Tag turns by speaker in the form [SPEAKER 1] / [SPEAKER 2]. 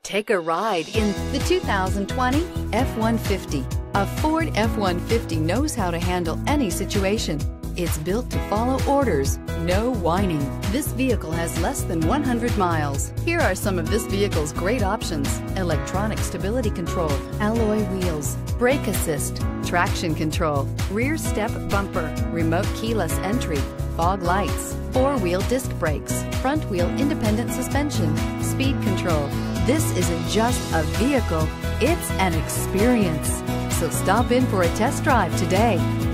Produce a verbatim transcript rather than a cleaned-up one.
[SPEAKER 1] Take a ride in the two thousand twenty F one fifty. A Ford F one fifty knows how to handle any situation. It's built to follow orders, no whining. This vehicle has less than one hundred miles. Here are some of this vehicle's great options: electronic stability control, alloy wheels, brake assist, traction control, rear step bumper, remote keyless entry, fog lights, four-wheel disc brakes, front-wheel independent suspension, speed control. This isn't just a vehicle, it's an experience. So stop in for a test drive today.